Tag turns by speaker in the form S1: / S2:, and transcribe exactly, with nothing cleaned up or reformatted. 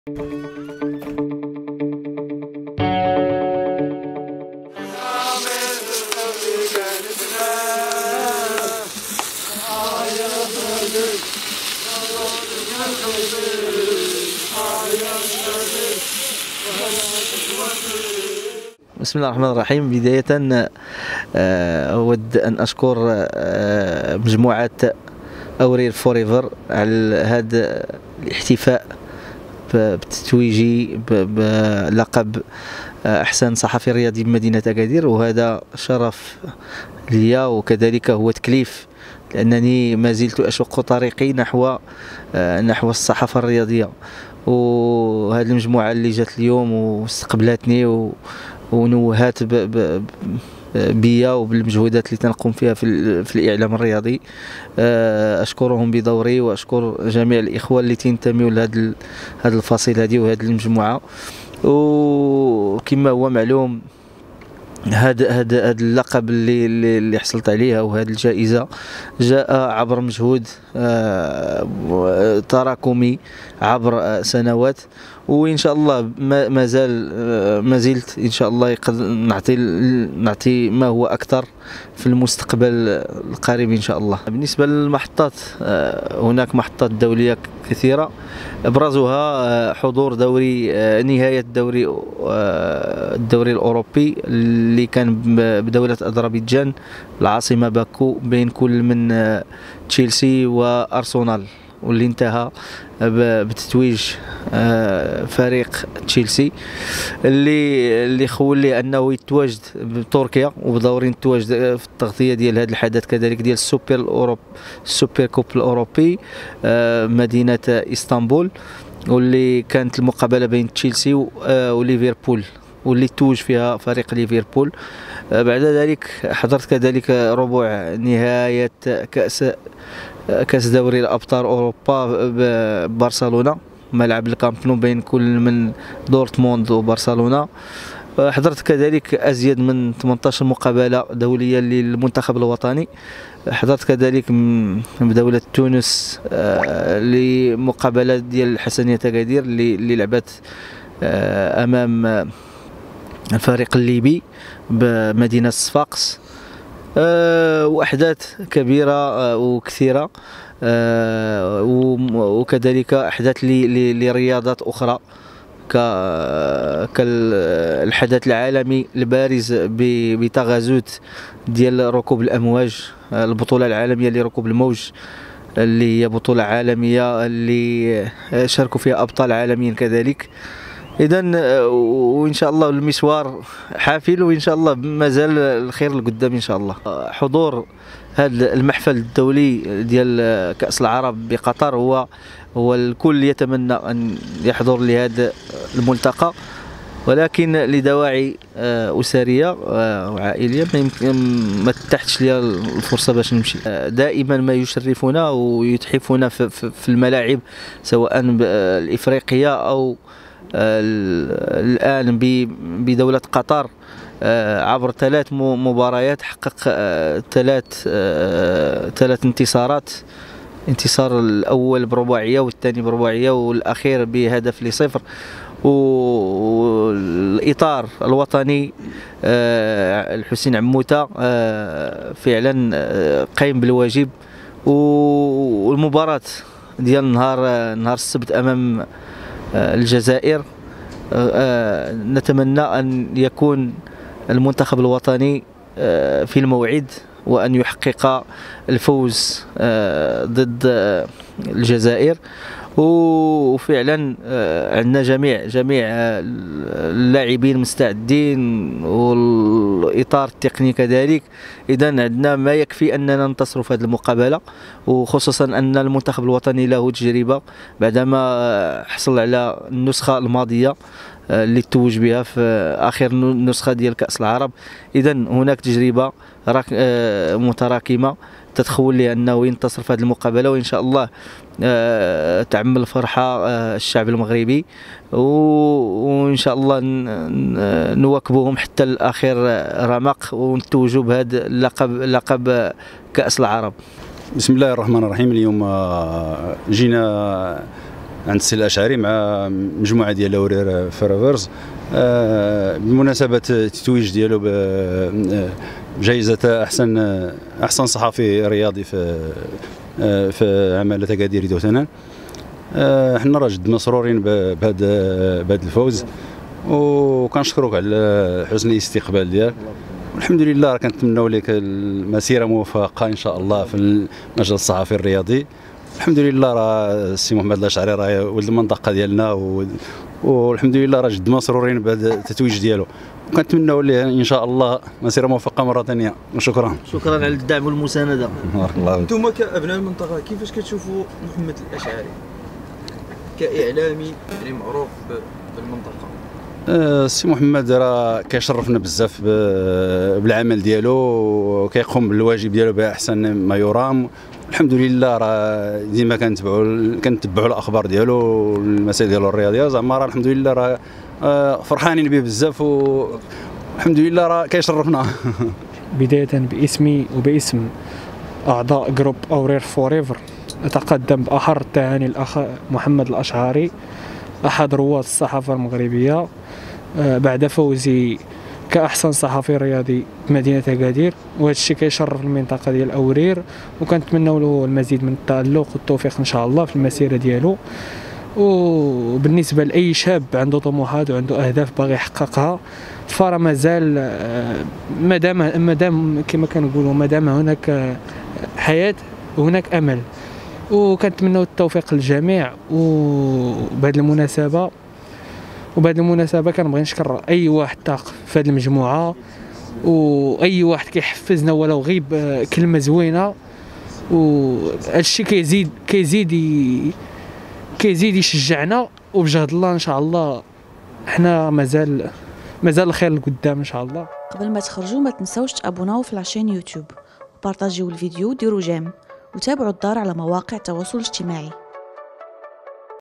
S1: بسم الله الرحمن الرحيم. بداية أود أن أشكر مجموعة أوريل فوريفر على هذا الاحتفاء بتتويجي بلقب أحسن صحفي رياضي بمدينة أكادير، وهذا شرف لي وكذلك هو تكليف، لأنني ما زلت أشق طريقي نحو نحو الصحافة الرياضية. وهذه المجموعة اللي جات اليوم واستقبلتني ونوهات بيا وبالمجهودات اللي تنقوم فيها في, في الإعلام الرياضي، أشكرهم بدوري، وأشكر جميع الإخوة اللي تنتميوا لهذا هذا الفصيل هذه وهذه المجموعة. وكما هو معلوم، هذا هذا هذا اللقب اللي اللي حصلت عليه او هذه الجائزه جاء عبر مجهود تراكمي عبر سنوات، وان شاء الله ما زال ما زلت ان شاء الله نعطي نعطي ما هو اكثر في المستقبل القريب ان شاء الله. بالنسبه للمحطات، هناك محطات دوليه كثيره، ابرزها حضور دوري نهايه الدوري الدوري الاوروبي اللي كان بدوله اذربيجان العاصمه باكو، بين كل من تشيلسي وارسنال، واللي انتهى بتتويج فريق تشيلسي اللي اللي خول لي انه يتواجد بتركيا، وبدوري نتواجد في التغطيه ديال هذا الحدث كذلك ديال السوبر الاوروب السوبر كوب الاوروبي مدينه اسطنبول، واللي كانت المقابله بين تشيلسي وليفربول واللي توج فيها فريق ليفربول. بعد ذلك حضرت كذلك ربع نهايه كاس كاس دوري الابطال اوروبا ببرشلونه، ملعب الكامب نو بين كل من دورتموند وبرشلونه. حضرت كذلك ازيد من ثمانية عشر مقابله دوليه للمنتخب الوطني. حضرت كذلك بدوله تونس لمقابله ديال الحسنيه اكادير اللي لعبت امام الفريق الليبي بمدينه صفاقس. أه واحداث كبيره أه وكثيره، أه وكذلك احداث لرياضات اخرى كالحدث العالمي البارز بتغازوت ديال ركوب الامواج، البطوله العالميه لركوب الموج اللي هي بطوله عالميه اللي شاركوا فيها ابطال عالميين كذلك. اذا وان شاء الله المشوار حافل، وان شاء الله مازال الخير لقدام ان شاء الله. حضور هذا المحفل الدولي ديال كأس العرب بقطر هو هو الكل يتمنى ان يحضر لهذا الملتقى، ولكن لدواعي اسريه وعائليه ما يمكن ما تتاحش لي الفرصه باش نمشي. دائما ما يشرفنا ويتحفنا في الملاعب سواء الافريقيه او الآن بدولة قطر عبر ثلاث مباريات حقق ثلاث ثلاث انتصارات، انتصار الأول برباعية والثاني برباعية والأخير بهدف لصفر. والإطار الوطني الحسين عموتة فعلا قايم بالواجب. والمباراة ديال نهار نهار السبت أمام الجزائر نتمنى أن يكون المنتخب الوطني في الموعد وأن يحقق الفوز ضد الجزائر. وفعلا عندنا جميع جميع اللاعبين مستعدين والاطار التقني كذلك. اذا عندنا ما يكفي اننا ننتصروا في هذه المقابله، وخصوصا ان المنتخب الوطني له تجربه بعدما حصل على النسخه الماضيه اللي توج بها في اخر نسخه ديال كاس العرب. اذا هناك تجربه متراكمه تتخول لي انه ينتصر في هذه المقابله، وان شاء الله تعم الفرحه الشعب المغربي، وان شاء الله نواكبوهم حتى لاخر رمق ونتوجوا بهذا اللقب لقب كاس العرب.
S2: بسم الله الرحمن الرحيم. اليوم جينا عند السي الاشعري مع مجموعه ديال الاورير فوريفرز بمناسبه التتويج ديالو بجائزه احسن احسن صحفي رياضي في في عماله اكادير دوتنان. حنا راه جد مسرورين بهذا بهذا الفوز، وكنشكروك على حسن الاستقبال ديالك، والحمد لله راه كنتمناو لك المسيره موفقه ان شاء الله في المجال الصحفي الرياضي. الحمد لله راه السي محمد الاشعري راه ولد المنطقه ديالنا، والحمد لله راه جد مسرورين بهذا التتويج ديالو، وكنتمناو ليه ان شاء الله مسيره موفقه مره ثانيه. شكرا
S1: شكرا على الدعم والمسانده.
S2: بارك الله فيك.
S3: انتم كابناء المنطقه كيفاش كتشوفوا محمد الاشعري كاعلامي اللي معروف بالمنطقه؟
S2: السي محمد راه كيشرفنا بزاف بالعمل ديالو، وكيقوم بالواجب ديالو باحسن ما يرام. الحمد لله راه ديما كنتبعوا كنتبعوا الاخبار ديالو والمسائل ديالو الرياضيه، زعما راه الحمد لله راه فرحانين به بزاف، والحمد لله راه كيشرفنا.
S4: بدايه باسمي وباسم اعضاء جروب اورير فوريفر اتقدم باحر التهاني الاخ محمد الاشعري احد رواد الصحافه المغربيه بعد فوزي كأحسن صحفي رياضي بمدينة أكادير، وهذا الشيء كيشرف المنطقة ديال أورير، وكنتمناو له المزيد من التألق والتوفيق إن شاء الله في المسيرة ديالو. وبالنسبة لأي شاب عنده طموحات وعنده أهداف باغي يحققها، فراه مازال مادام مادام كما كنقولوا مادام هناك حياة هناك أمل، وكنتمناو التوفيق للجميع. وبهذه المناسبة وبهذه المناسبة كنبغي نشكر أي واحد طاق في هذه المجموعة، وأي واحد كيحفزنا ولو غير كلمة زوينة، وهادشي كيزيد كيزيد كيزيد يشجعنا، وبجهد الله إن شاء الله حنا مازال مازال الخير لقدام إن شاء الله.
S5: قبل ما تخرجوا ما تنسوش تابوناو في العشان يوتيوب، وبارطاجيو الفيديو وديروا جيم، وتابعوا الدار على مواقع التواصل الاجتماعي.